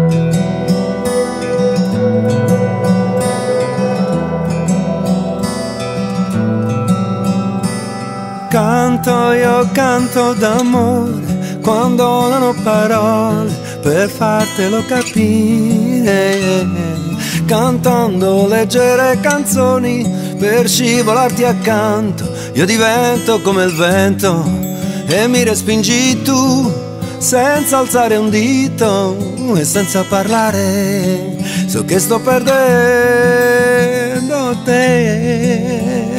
Canto, io canto d'amore quando non ho parole per fartelo capire, cantando leggere canzoni per scivolarti accanto. Io divento come il vento e mi respingi tu, senza alzare un dito e senza parlare. So che sto perdendo te.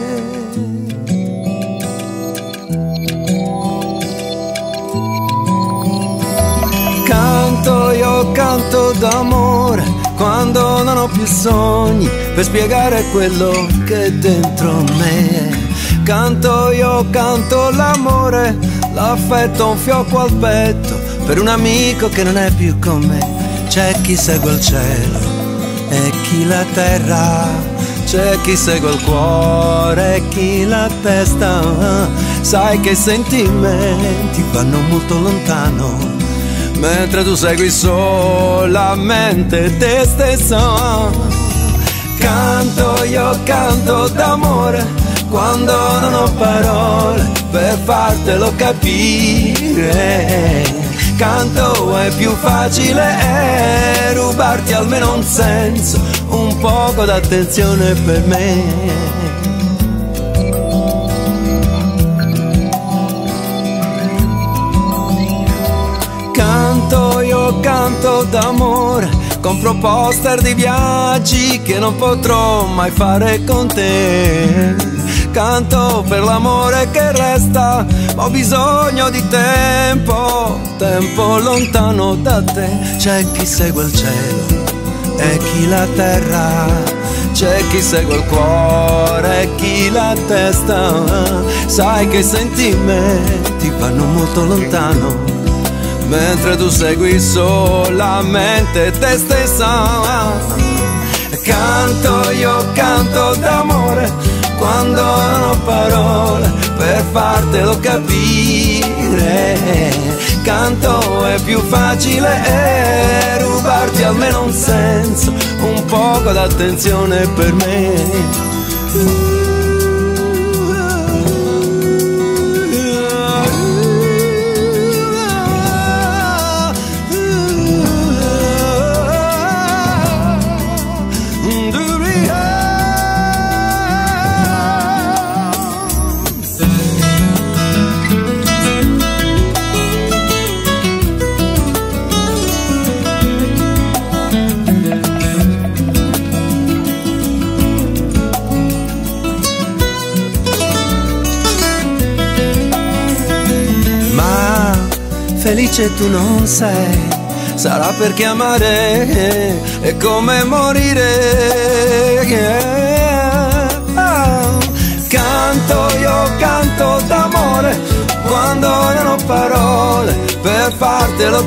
Canto, io canto d'amore quando non ho più sogni per spiegare quello che è dentro me. Canto, io canto l'amore, l'affetto, un fiocco al petto per un amico che non è più con me. C'è chi segue il cielo e chi la terra, c'è chi segue il cuore e chi la testa. Sai che i sentimenti vanno molto lontano, mentre tu segui solamente te stessa. Canto, io canto d'amore quando non ho parole per fartelo capire. Canto, è più facile rubarti almeno un senso, un poco d'attenzione per me. Canto, io canto d'amore, compro poster di viaggi che non potrò mai fare con te. Canto per l'amore che resta, ma ho bisogno di tempo, tempo lontano da te. C'è chi segue il cielo e chi la terra, c'è chi segue il cuore e chi la testa. Sai che i sentimenti vanno molto lontano, mentre tu segui solamente te stessa. Canto, io canto d'amore quando non ho parole per fartelo capire. Canto, è più facile rubarti almeno un senso, un poco d'attenzione per me. Felice tu non sei, sarà perché amare è come morire. Canto, io canto d'amore quando non ho parole per fartelo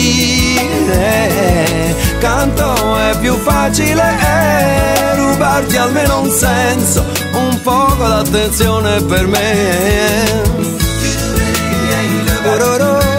capire. Canto, è più facile rubarti almeno un senso, un poco d'attenzione per me.